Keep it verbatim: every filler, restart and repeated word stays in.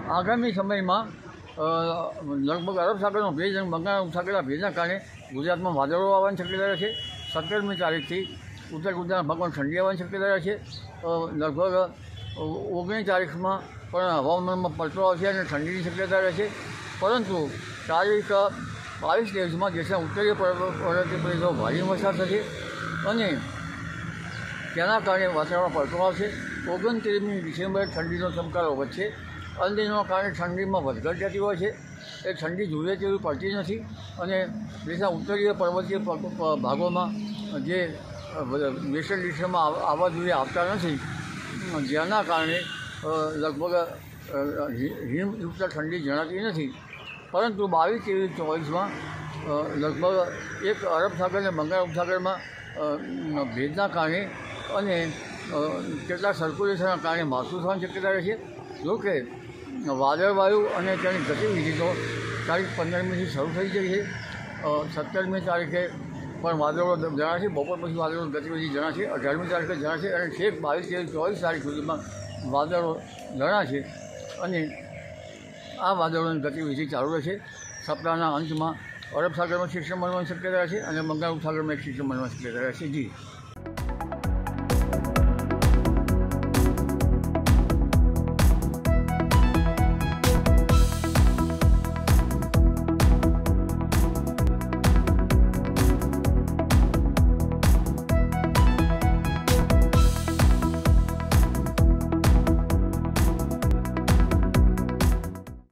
આગામી સમયમાં લગભગ અરબ સાગરનો ભેજ અને બંગાળના ઉપસાગરના ભેજના કારણે ગુજરાતમાં વાદળો આવવાની શક્યતા રહે છે. સત્તરમી તારીખથી ઉત્તર ગુજરાતના ભાગમાં ઠંડી આવવાની શક્યતા રહે છે. લગભગ ઓગણીસ તારીખમાં પણ હવામાનમાં પલટો આવશે અને ઠંડીની શક્યતા રહે છે. પરંતુ તારીખ બાવીસ દિવસમાં દેશના ઉત્તરીય પર્વતીય પ્રદેશોમાં ભારે વરસાદ થશે અને તેના કારણે વાતાવરણ પલટો આવશે. ઓગણત્રીસમી ડિસેમ્બરે ઠંડીનો ચમકારો વધશે. અલ્નીનોના કારણે ઠંડીમાં વધઘટ થતી હોય છે. એ ઠંડી જોઈએ તેવી પડતી નથી અને દેશના ઉત્તરીય પર્વતીય ભાગોમાં જે વેસ્ટર્ન ડિસ્ટમાં આવવા જોઈએ આવતા નથી, જેના કારણે લગભગ હિમયુક્ત ઠંડી જણાતી નથી. પરંતુ બાવીસ ત્રેવીસ ચોવીસમાં લગભગ એક અરબ સાગર અને બંગાળ ઉપસાગરમાં ભેજના કારણે અને કેટલાક સર્ક્યુલેશનના કારણે માવઠું થવાની શક્યતા રહે છે. જોકે વાદળવાયુ અને તેની ગતિવિધિ તો તારીખ પંદરમીથી શરૂ થઈ ગઈ છે. સત્તરમી તારીખે પણ વાદળો જણાશે, બપોર પછી વાદળો ગતિવિધિ જણાશે, અઢારમી તારીખે જણાશે અને છેક બાવીસ ત્રેવીસ ચોવીસ તારીખ સુધીમાં વાદળો જણાશે અને આ વાદળોની ગતિવિધિ ચાલુ રહેશે. સપ્તાહના અંતમાં અરબ સાગરમાં સિસ્ટમ બનવાની શક્યતા રહેશે અને બંગાળ ઉપસાગરમાં એક સિસ્ટમ બનવાની શક્યતા રહેશે. જી.